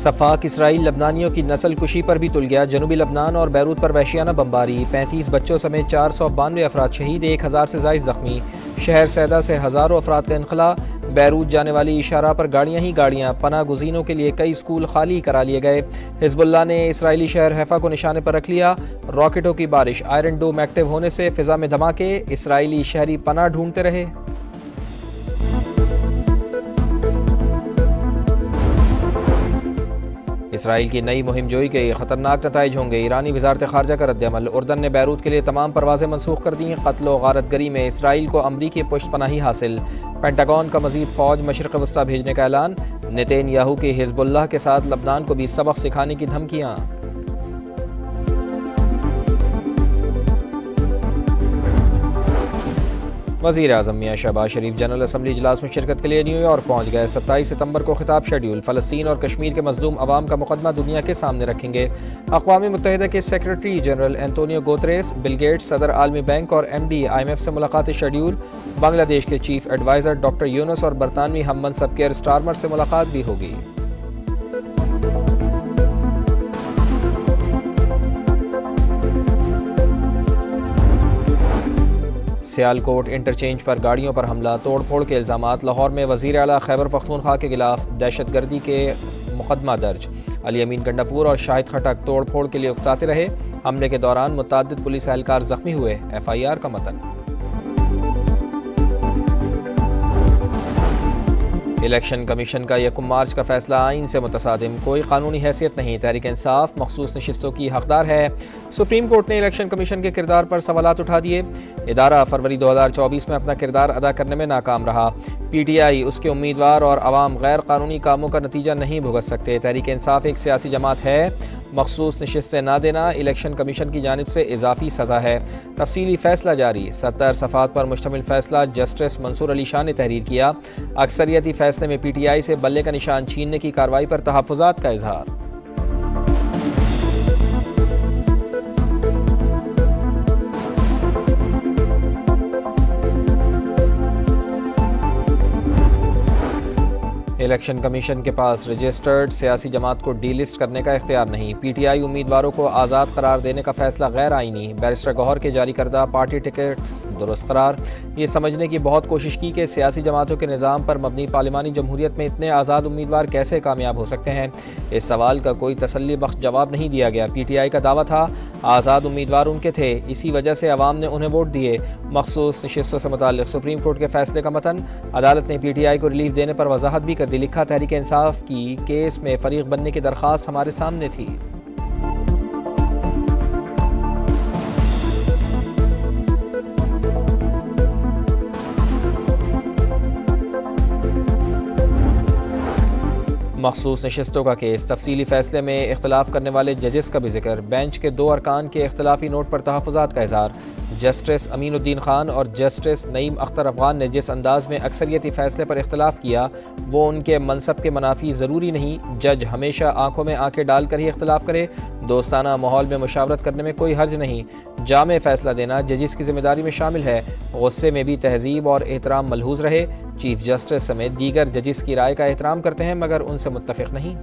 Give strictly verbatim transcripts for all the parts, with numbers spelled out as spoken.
सफाक Israel लबनानियों की नस्ल कुशी पर भी तुल गया। जनूबी लबनान और बैरूत पर वहशियाना बमबारी, पैंतीस बच्चों समेत चार सौ बानवे अफराद शहीद, एक हज़ार से ज़ायद जख्मी। शहर सैदा से हज़ारों अफराद का इनखला। बैरूत जाने वाली इशारा पर गाड़ियाँ ही गाड़ियाँ। पनाह गुज़ीनों के लिए कई स्कूल खाली करा लिए गए। हिजबुल्लाह ने इसराइली शहर हैफा को निशाने पर रख लिया। रॉकेटों की बारिश, आयरन डोम एक्टिव होने से फिजा में धमाके, इसराइली शहरी पनाह ढूंढते रहे। इसराइल की नई मुहिम जोई के खतरनाक नताइज होंगे। ईरानी वजारत खारजा का रद्दअमल। उर्दन ने बैरूत के लिए तमाम परवाजें मनसूख कर दी। कत्ल व गारतगरी में इसराइल को अमरीकी पुष्ट पनाही हासिल। पेंटागन का मजीद फौज मशरिक़ वस्ता भेजने का ऐलान। नेतन्याहू की हिजबुल्लाह के साथ लबनान को भी सबक सिखाने की धमकियाँ। वज़ीर आज़म मियां शहबाज शरीफ जनरल असम्बली इजलास में शिरकत के लिए न्यूयॉर्क पहुँच गए। सत्ताईस सितंबर को खिताब शेड्यूल। फ़लस्तीन और कश्मीर के मजलूम अवाम का मुकदमा दुनिया के सामने रखेंगे। अक़वाम मुत्तहिदा के secretary general Antonio Guterres, Bill Gates, सदर आलमी बैंक और M D I M F से मुलाकात शेड्यूल। बांग्लादेश के चीफ एडवाइज़र डॉक्टर यूनुस और बरतानवी हम मनसब केयर स्टारमर से मुलाकात भी होगी। सियालकोट इंटरचेंज पर गाड़ियों पर हमला, तोड़ फोड़ के इल्ज़ामात। लाहौर में वज़ीर आला खैबर पख्तूनख्वा के खिलाफ दहशतगर्दी के मुकदमा दर्ज। अली अमीन गंडापुर और शाहिद खटक तोड़ फोड़ के लिए उकसाते रहे। हमले के दौरान मुतअद्दिद पुलिस एहलकार जख्मी हुए। एफ आई आर का मतन। इलेक्शन कमीशन का यकम मार्च का फैसला आइन से मुतसादिम, कोई कानूनी हैसियत नहीं। तहरीक इंसाफ मखसूस नशिस्तों की हकदार है। सुप्रीम कोर्ट ने इलेक्शन कमीशन के किरदार पर सवालात उठा दिए। इदारा फरवरी दो हज़ार चौबीस में अपना किरदार अदा करने में नाकाम रहा। पी टी आई, उसके उम्मीदवार और अवाम गैर कानूनी कामों का नतीजा नहीं भुगत सकते। तहरीक इंसाफ एक सियासी जमात है। मखसूस नशिस्तें ना देना इलेक्शन कमीशन की जानिब से इजाफी सज़ा है। तफसीली फैसला जारी। सत्तर सफ़ात पर मुश्तमिल फैसला जस्टिस मंसूर अली शाह ने तहरीर किया। अक्सरियती फैसले में पी टी आई से बल्ले का निशान छीनने की कार्रवाई पर तहफ़्फ़ुज़ात का इजहार। इलेक्शन कमीशन के पास रजिस्टर्ड सियासी जमात को डी लिस्ट करने का इख्तियार नहीं। पी टी आई उम्मीदवारों को आज़ाद करार देने का फैसला गैर आइनी। बैरिस्टर गौहर के जारी करदा पार्टी टिकट्स दुरुस्त करार। ये समझने की बहुत कोशिश की कि सियासी जमातों के निज़ाम पर मबनी पार्लिमानी जमहूरियत में इतने आज़ाद उम्मीदवार कैसे कामयाब हो सकते हैं। इस सवाल का कोई तसल्ली बख्श जवाब नहीं दिया गया। पी टी आई का दावा था आज़ाद उम्मीदवार उनके थे, इसी वजह से अवाम ने उन्हें वोट दिए। मखसूस नशिस्तों से मुताल्लिक़ सुप्रीम कोर्ट के फैसले का मतन। अदालत ने पी टी आई को रिलीफ देने पर वजाहत भी कर दी। लिखा, तहरीक इंसाफ की केस में फरीक बनने की दरख्वास्त हमारे सामने थी। मखसूस नशिस्तों का केस। तफसीली फैसले में इख्तलाफ करने वाले जजेस का भी जिक्र। बेंच के दो अरकान के इख्तलाफी नोट पर तहफ़्फ़ुज़ात का इज़हार। जस्टिस अमीनुद्दीन खान और जस्टिस नईम अख्तर अफगान ने जिस अंदाज में अक्सरियती फैसले पर इख्तलाफ किया वो उनके मनसब के मनाफी ज़रूरी नहीं। जज हमेशा आंखों में आंखें डाल कर ही इख्तलाफ करे। दोस्ताना माहौल में मुशावरत करने में कोई हर्ज नहीं। जामे फैसला देना जजिस की जिम्मेदारी में शामिल है। गुस्से में भी तहजीब और एहतराम मलहूज रहे। चीफ जस्टिस समेत दीगर जजिस की राय का एहतराम करते हैं मगर उनसे मुत्तफिक नहीं।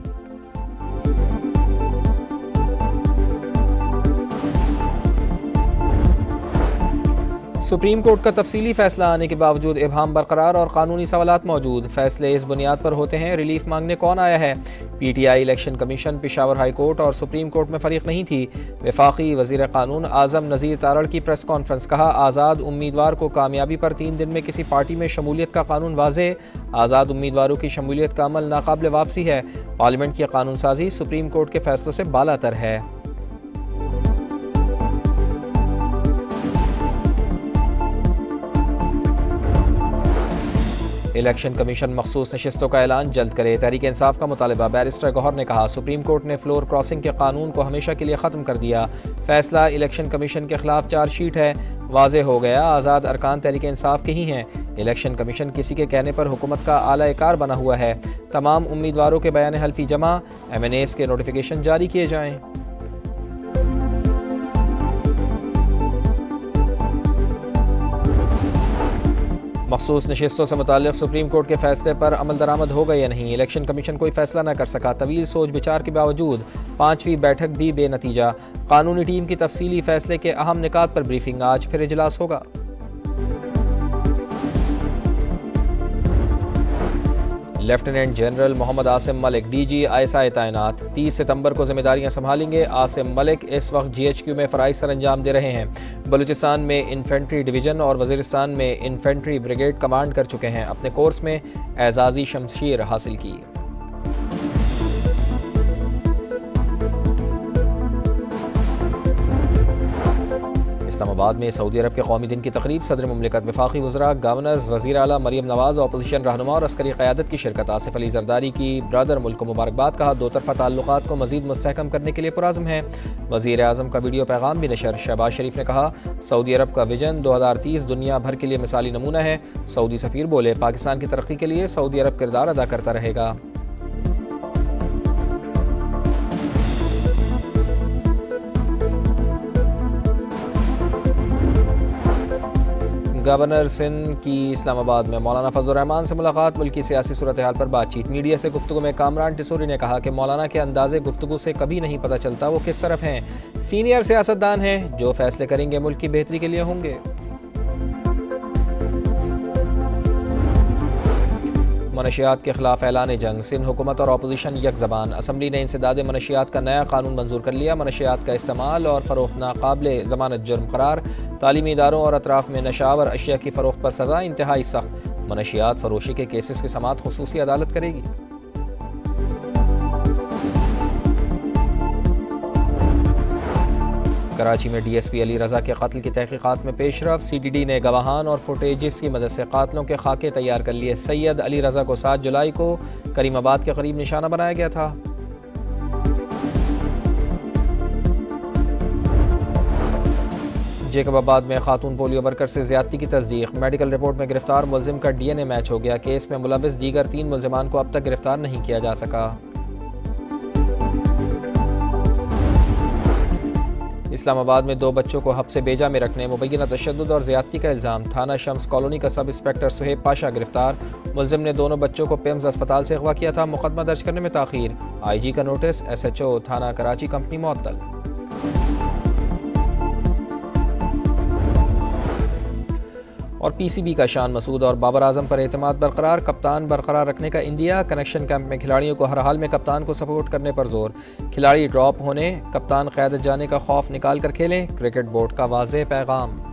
सुप्रीम कोर्ट का तफसीली फैसला आने के बावजूद इबहम बरकरार और कानूनी सवालात मौजूद। फैसले इस बुनियाद पर होते हैं रिलीफ मांगने कौन आया है। P T I, election commission, Peshawar high court और सुप्रीम कोर्ट में फरीक नहीं थी। वफाकी वजीर कानून आजम नज़ीर तारड़ की प्रेस कॉन्फ्रेंस। कहा, आज़ाद उम्मीदवार को कामयाबी पर तीन दिन में किसी पार्टी में शमूलियत का कानून वाज़े। आज़ाद उम्मीदवारों की शमूलियत का अमल नाकाबिल वापसी है। पार्लियामेंट की कानून साजी सुप्रीम कोर्ट के फैसलों से बालातर है। इलेक्शन कमीशन मखसूस नशिस्तों का ऐलान जल्द करे। तहरीक इंसाफ का मुतालबा। बैरिस्टर गौहर ने कहा, सुप्रीम कोर्ट ने फ्लोर क्रॉसिंग के कानून को हमेशा के लिए ख़त्म कर दिया। फैसला इलेक्शन कमीशन के खिलाफ चार्जशीट है। वाज़े हो गया आज़ाद अरकान तहरीक इंसाफ के ही हैं। इलेक्शन कमीशन किसी के कहने पर हुकूमत का आला कार बना हुआ है। तमाम उम्मीदवारों के बयान हल्फी जमा। एम एन एस के नोटिफिकेशन जारी किए जाएँ। मखसूस नशिस्तों से मुताल्लिक़ सुप्रीम कोर्ट के फैसले पर अमल दरामद होगा या नहीं, इलेक्शन कमीशन कोई फैसला न कर सका। तवील सोच विचार के बावजूद पाँचवीं बैठक भी बेनतीजा। कानूनी टीम की तफसीली फैसले के अहम निकात पर ब्रीफिंग, आज फिर इजलास होगा। Lieutenant general Mohammad Asim Malik D G ISI तैनात, तीस सितंबर को जिम्मेदारियां संभालेंगे। आसिम मलिक इस वक्त जी एच क्यू में फ़राइज़ सर अंजाम दे रहे हैं। बलूचिस्तान में इन्फेंट्री डिवीज़न और वज़ीरिस्तान में इन्फेंट्री ब्रिगेड कमांड कर चुके हैं। अपने कोर्स में एजाज़ी शमशीर हासिल की। इस्लामाबाद में सऊदी अरब के कौमी दिन की तकरीब, सदर मुमलिकत, वफाकी वज़रा, गवर्नर्स, वज़ीर आला मरियम नवाज़, अपोजिशन रहनुमा और अस्करी क़यादत की शिरकत। आसिफ अली ज़रदारी की ब्रदर मुल्क को मुबारकबाद, कहा दो तरफ़ा ताल्लुकात को मज़ीद मुस्तहकम करने के लिए पुरज़्म है। वज़ीर आज़म का वीडियो पैगाम भी नशर। शहबाज शरीफ ने कहा सऊदी अरब का विजन दो हज़ार तीस दुनिया भर के लिए मिसाली नमूना है। सऊदी सफ़ीर बोले पाकिस्तान की तरक्की के लिए सऊदी अरब किरदार अदा करता रहेगा। गवर्नर सिंध की इस्लामाबाद में मौलाना फजलुर रहमान से मुलाकात, मुल्की सियासी सूरत हाल पर बातचीत। मीडिया से गुफ्तगू में कामरान टिसोरी ने कहा कि मौलाना के अंदाज़े गुफ्तगू से कभी नहीं पता चलता वो किस तरफ हैं। सीनियर सियासतदान हैं, जो फैसले करेंगे मुल्क की बेहतरी के लिए होंगे। मनशियात के खिलाफ ऐलान जंग, सिंध हुकूमत और अपोजिशन एक ज़बान। असम्बली ने इंसदाद मनशियात का नया कानून मंजूर कर लिया। मनशियात का इस्तेमाल और फ़रोख्त नाकाबिले ज़मानत जुर्म करार। तालीमी इदारों और अतराफ़ में नशावर अशिया की फ़रोख्त पर सज़ा इंतहाई सख्त। मनशियात फरोशी के केसेस की समाअत खुसूसी अदालत करेगी। कराची में D S P Ali Raza के कत्ल की तहकीकात में पेशरफ। सी डी डी ने गवाहान और फुटेजेस की मदद से कातलों के खाके तैयार कर लिए। सैयद अली रज़ा को सात जुलाई को करीमाबाद के करीब निशाना बनाया गया था। जेकबाबाद में खातून पोलियो वर्कर से ज्यादती की तस्दीक, मेडिकल रिपोर्ट में गिरफ्तार मुलजिम का डी एन ए मैच हो गया। केस में मुलविस दीगर तीन मुलजिमान को अब तक गिरफ्तार नहीं किया जा सका। इस्लामाबाद में दो बच्चों को हब्से बेजा में रखने, मुबैना तशद्दुद और ज्यादती का इल्ज़ाम। थाना शम्स कॉलोनी का सब इंस्पेक्टर सुहेब पाशा गिरफ्तार। मुलजिम ने दोनों बच्चों को पिम्स अस्पताल से अगवा किया था। मुकदमा दर्ज करने में ताख़ीर, आई जी का नोटिस। एस एच ओ थाना कराची कंपनी मुअत्तल। और पी सी बी का शान मसूद और बाबर आजम पर एतमाद बरकरार, कप्तान बरकरार रखने का इंदिया। कनेक्शन कैंप में खिलाड़ियों को हर हाल में कप्तान को सपोर्ट करने पर जोर। खिलाड़ी ड्रॉप होने, कप्तान क़यादत जाने का खौफ निकाल कर खेलें, क्रिकेट बोर्ड का वाज़ेह पैगाम।